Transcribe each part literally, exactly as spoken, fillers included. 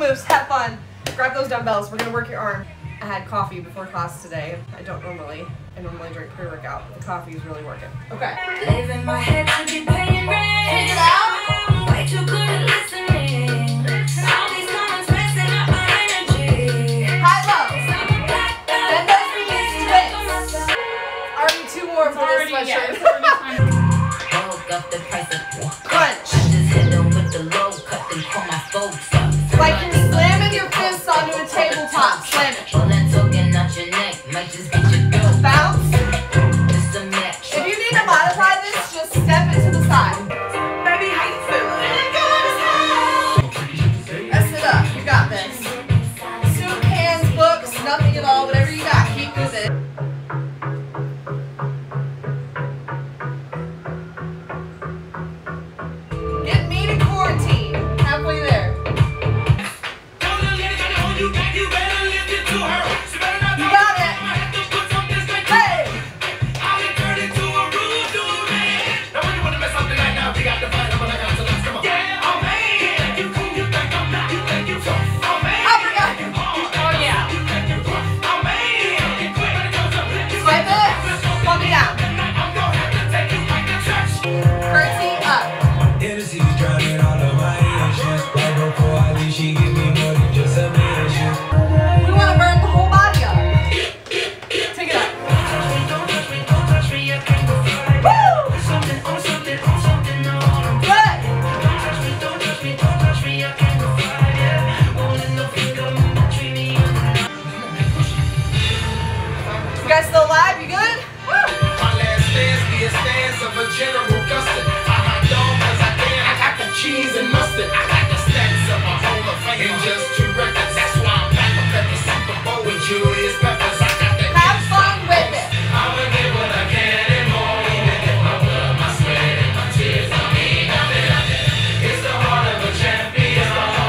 moves. Have fun. Grab those dumbbells. We're gonna work your arm. I had coffee before class today. I don't normally. I normally drink pre-workout, but the coffee is really working. Okay. Leaving my head to be paying rent. Take it out. Way too good at listening. All these comments messing up my energy. High low. Then those knees twist. Already two more for this sweatshirt. Woke up the price of Crunch. I just hit them with the low cut and call my folks up. Like you're slamming your fists onto a tabletop. Slam it. All that talking out your neck might just get you go. Bounce. Just a match. If you need to modify this, just step it to the side. Baby, how you feeling? Mess it up. You got this. Soup, cans, books, nothing at all. Whatever you got, keep moving. Get me to quarantine. Halfway there. You got it. Hey! You guys still alive? You good? Woo! My last stance be a stance of a general custard. I hot dog cause I can. I got the cheese and mustard. I got the stats of a whole of fame. In just two records, that's why I'm back up at the Super Bowl with Julius Peppers. I got the Have fun with it. I'ma get what I can and more. Even if my blood, my sweat, and my tears don't mean nothing. It's the heart of a champion.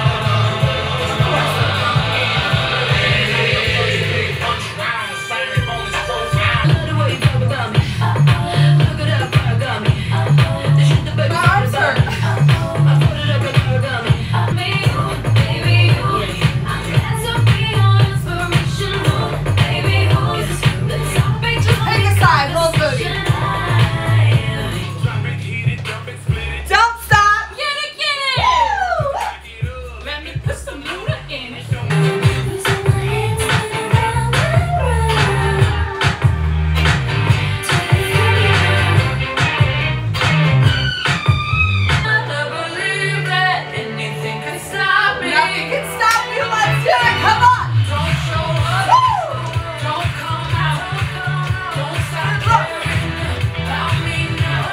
Punch round, silent on his profile. Look at the way you talk about me. Look at that fire got me. The shit the baby My arms hurt. I put it up with fire got me. Me, baby, you. That's a beat on inspirational. Baby, who's the topic? Take a side, little booty. Don't stop. Get it, get it. Woo! Let me put some Luda in it. Nothing can stop me. Let's do it. Come on. Don't show up. Woo! Don't come out. Don't start caring about me now.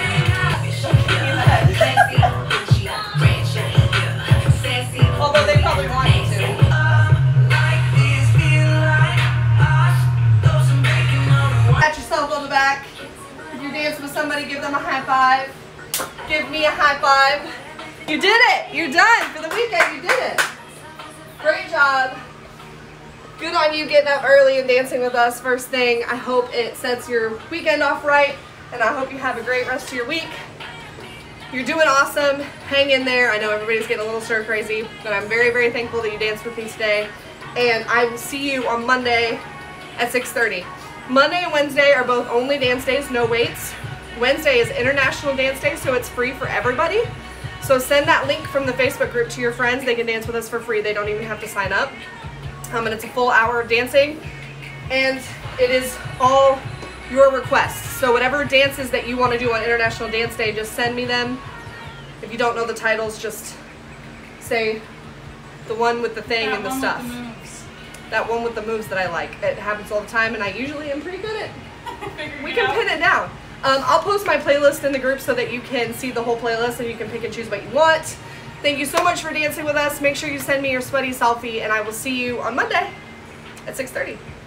Sexy, she a red shade. Sassy. Although they probably want you to. Like this, feel like us. Those are making up. Pat yourself on the back. If you dance with somebody, give them a high five. Give me a high five. You did it. You're done for the weekend. You did it. Great job. Good on you getting up early and dancing with us first thing. I hope it sets your weekend off right, and I hope you have a great rest of your week. You're doing awesome. Hang in there. I know everybody's getting a little stir crazy, but I'm very, very thankful that you danced with me today. And I will see you on Monday at six thirty. Monday and Wednesday are both only dance days, no weights. Wednesday is International Dance Day, so it's free for everybody. So send that link from the Facebook group to your friends. They can dance with us for free. They don't even have to sign up. Um, and it's a full hour of dancing. And it is all your requests. So whatever dances that you want to do on International Dance Day, just send me them. If you don't know the titles, just say the one with the thing That and the one stuff. with the moves. That one with the moves that I like. It happens all the time, and I usually am pretty good at Figuring We it can out. pin it down. Um, I'll post my playlist in the group so that you can see the whole playlist and you can pick and choose what you want. Thank you so much for dancing with us. Make sure you send me your sweaty selfie, and I will see you on Monday at six thirty.